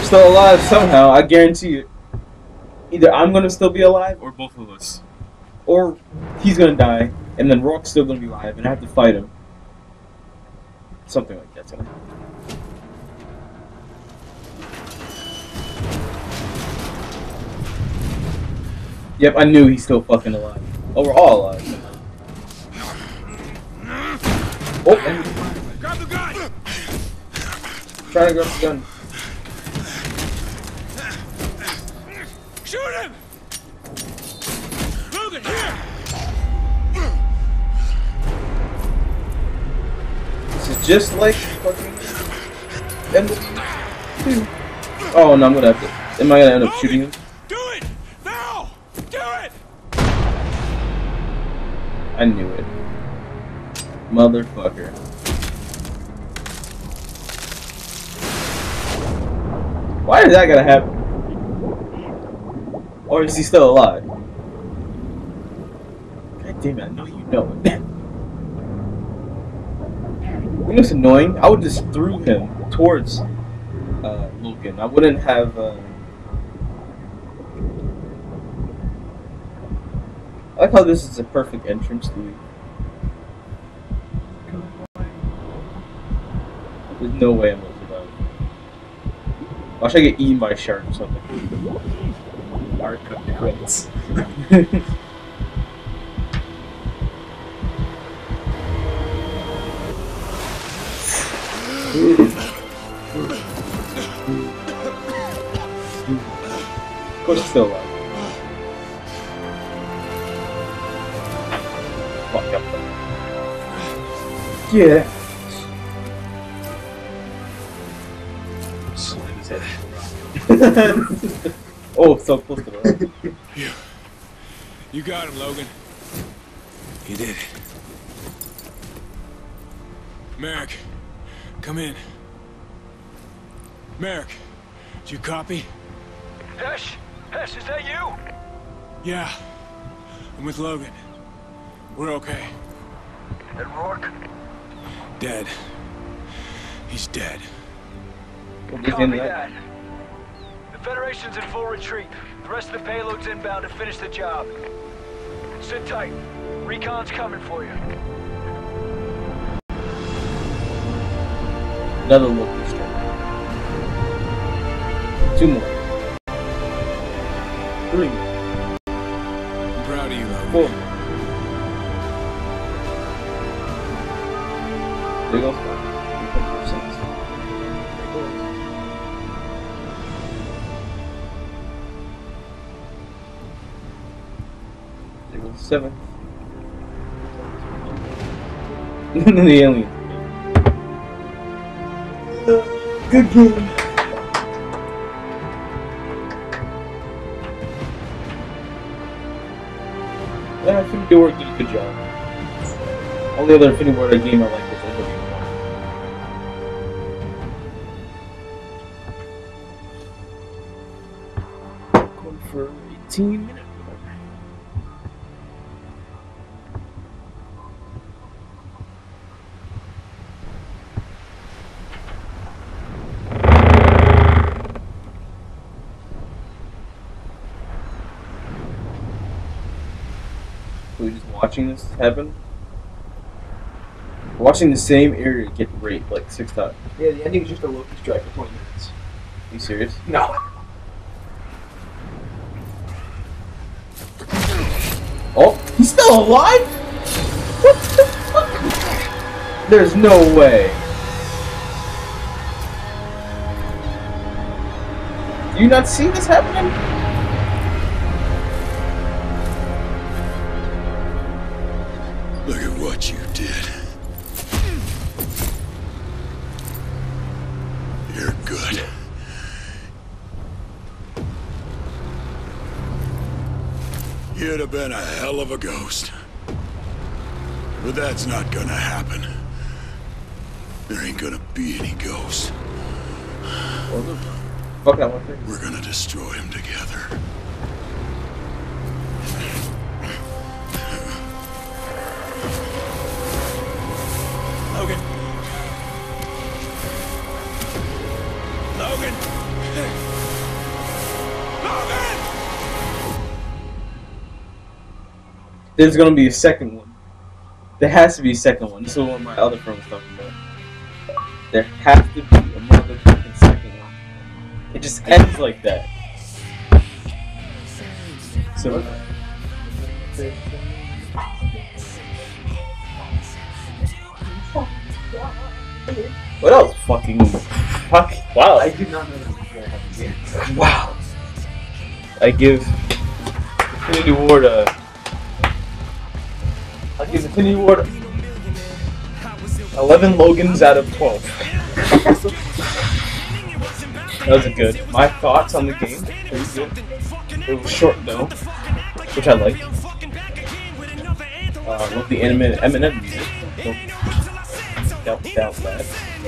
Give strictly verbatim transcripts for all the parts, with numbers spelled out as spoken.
still alive somehow. I guarantee you. Either I'm gonna still be alive, or both of us. Or he's gonna die, and then Rourke's still gonna be alive, and I have to fight him. Something like that's gonna happen. Yep, I knew he's still fucking alive. Oh, we're all alive. Oh, and grab the gun! Trying to grab the gun. Shoot him! Logan, here! This is just like fucking end of two. Oh no, I'm gonna have to. Am I gonna end up Logan, shooting him? do it! Now! Do it! I knew it. Motherfucker. Why is that gonna happen? Or is he still alive? God damn it, I know you know it. You know what's annoying? I would just threw him towards uh, Logan. I wouldn't have. Uh... I like how this is a perfect entrance to leave. There's no way I'm gonna survive. Watch I get eaten by a shark or something. Our quits. Of course, he's still alive. Fuck up. Yeah. Slam his head. Oh, so close to the right. You. You got him, Logan. You did it. Merrick, come in. Merrick, do you copy? Hesh! Hesh, is that you? Yeah. I'm with Logan. We're okay. And Rourke? Dead. He's dead. What do you Copy think of that. The Federation's in full retreat. The rest of the payload's inbound to finish the job. Sit tight. Recon's coming for you. Another local strike. Two more. Three more. I'm proud of you, Logan. Four more. There goes five. Six. There goes seven. The alien. Good game. Yeah, I think they worked did a good job. Only other Infinity Ward game I like was N W one. Going for eighteen minutes. Are we just watching this happen? We're watching the same area get raped like six times. Yeah, the ending is just a Loki strike for twenty minutes. Are you serious? No. Oh, he's still alive? What the fuck? There's no way. Do you not see this happening? Look at what you did. You're good. You'd have been a hell of a ghost. But that's not gonna happen. There ain't gonna be any ghosts. Fuck that one thing. We're gonna destroy them together. Logan. Logan. there's gonna be a second one. There has to be a second one. This is what my other friend was talking about. There has to be a motherfucking second one. It just ends like that. So. What else? Fucking. Fuck. Wow. I did not know that was going to happen. Wow. I give Infinity Ward a. I give Infinity Ward eleven Logans out of twelve. That was good. My thoughts on the game, pretty good. It was short though, which I like. Uh, love the anime Eminem music. Doubt, doubt that.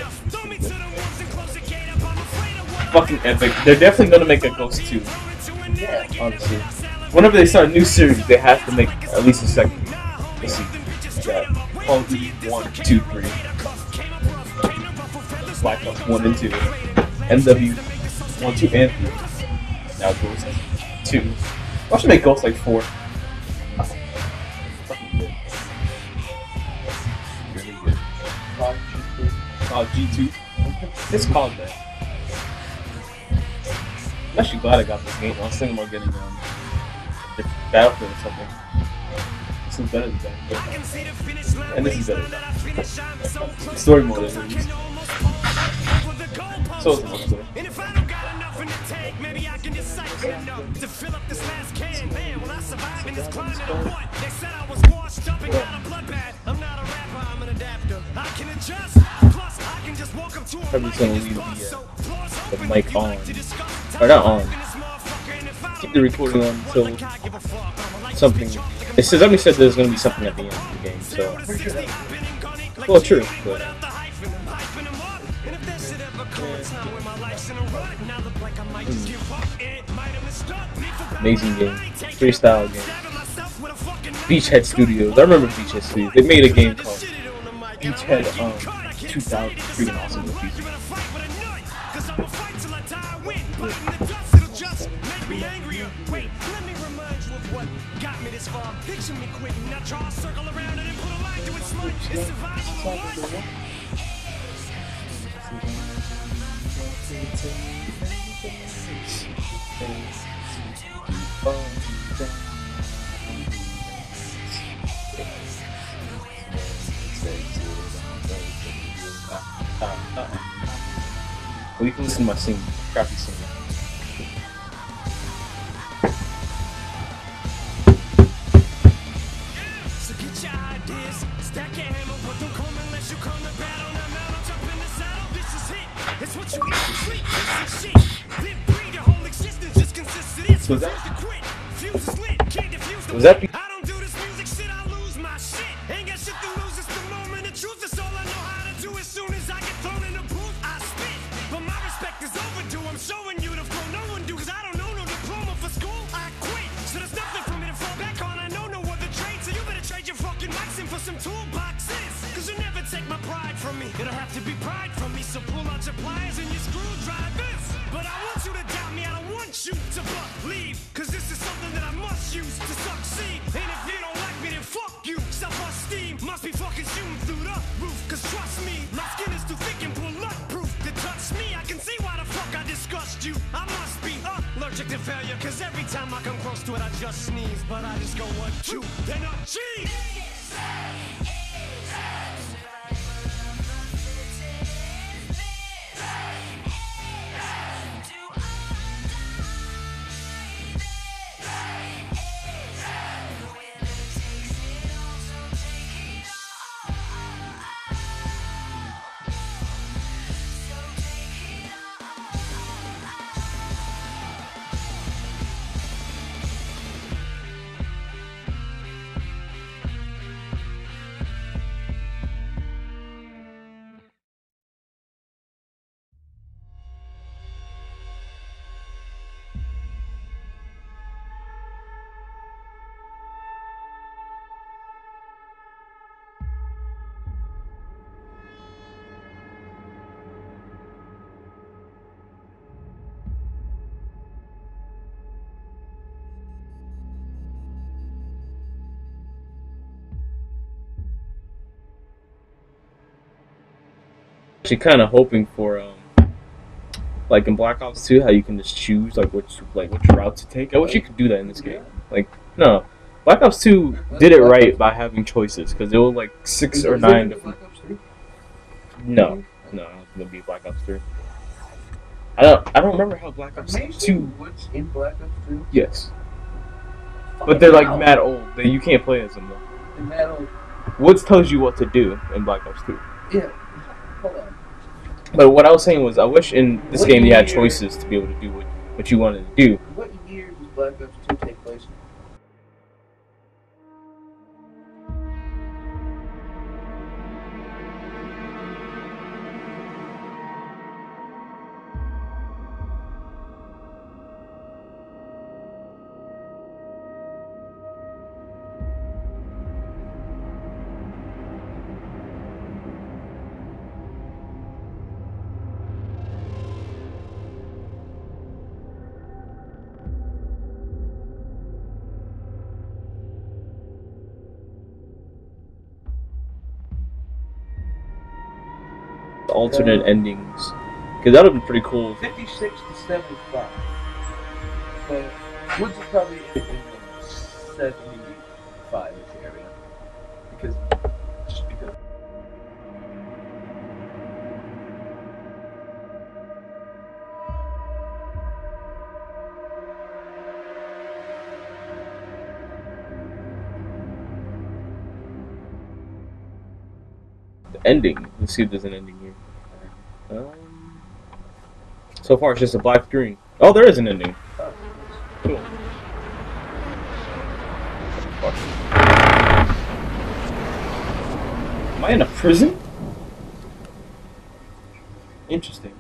Fucking epic. They're definitely gonna make a Ghost two. Yeah, honestly. Whenever they start a new series, they have to make at least a second. Let's see. Yeah. Call of Duty one, two, three. Black Ops one and two. M W one, two, and three. Now Ghost two. Why should I make Ghost like four? Fucking good. Really good. Oh, G two. It's called that. I'm actually glad I got this game. I was thinking about getting um, the Battlefield or something. This is better than that. And this is better than that. Story mode is released. So is the multiplayer. Probably just gonna leave the, uh, the mic on. Or not on. Keep the recording on until something. It says, somebody said there's gonna be something at the end of the game, so. Well, true, but. Hmm. Amazing game. Freestyle game. Beachhead Studios. I remember Beachhead Studios. They made a game called Beachhead um, two thousand. Freaking awesome movie. Well, you can listen to my singing, crappy singing. So was that? Was that? I don't do this music shit, I lose my shit. Ain't got shit to lose, it's the moment. The truth is all I know how to do. As soon as I get thrown in the booth, I spit. But my respect is overdue. I'm showing you the flow no one do, cause I don't know no diploma for school. I quit, so there's nothing for me to fall back on. I know no other trade, so you better trade your fucking mics in for some toolboxes. Cause you never take my pride from me. It'll have to be pride from me, so pull out your pliers and your screwdrivers. But I want you to doubt me, I don't want you to believe. Cause this is something that I must use to succeed. And if you don't like me, then fuck you. Self-esteem must be fucking shooting through the roof. Cause trust me, my skin is too thick and bulletproof to touch me. I can see why the fuck I disgust you. I must be allergic to failure. Cause every time I come close to it, I just sneeze. But I just go one, two, then a cheese. Actually, kind of hoping for um, like in Black Ops two, how you can just choose like which like which route to take. I wish you could do that in this game. Like, no, Black Ops two did it right by having choices because there were like six or nine different. No, no, it's gonna be Black Ops three. I don't, I don't remember how Black Ops two. What's in Black Ops two? Yes, but they're like mad old. They, you can't play as them though. They're mad old. Woods tells you what to do in Black Ops two. Yeah. Hold on. But what I was saying was, I wish in this What game you had year- choices to be able to do what, what you wanted to do. What year does Black Ops two take place in? Alternate endings. Because that would be pretty cool. fifty-six to seventy-five. So, Woods is probably in the seventy-five-ish area. Because, just because. The ending. Let's see if there's an ending here. Um, so far, it's just a black screen. Oh, there is an ending. Oh, Cool. Am I in a prison? Interesting.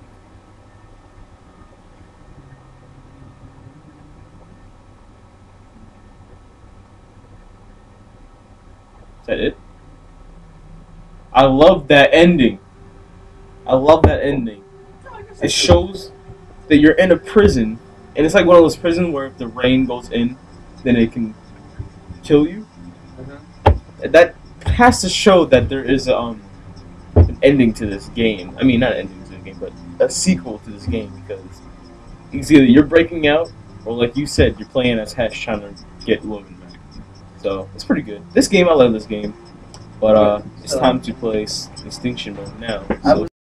Is that it? I love that ending. I love that ending. It shows that you're in a prison, and it's like one of those prisons where if the rain goes in, then it can kill you. uh-huh. That has to show that there is um an ending to this game. I mean, not an ending to the game, but a sequel to this game, because it's either you're breaking out, or like you said, you're playing as Hesh trying to get Logan back. So it's pretty good. This game, I love this game. But uh, it's time to play Extinction Mode now. So